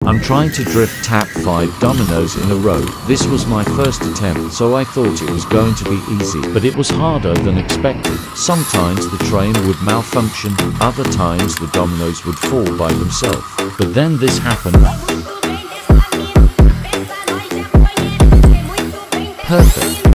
I'm trying to drift tap 5 dominoes in a row. This was my first attempt, so I thought it was going to be easy, but it was harder than expected. Sometimes the train would malfunction, other times the dominoes would fall by themselves. But then this happened. Perfect.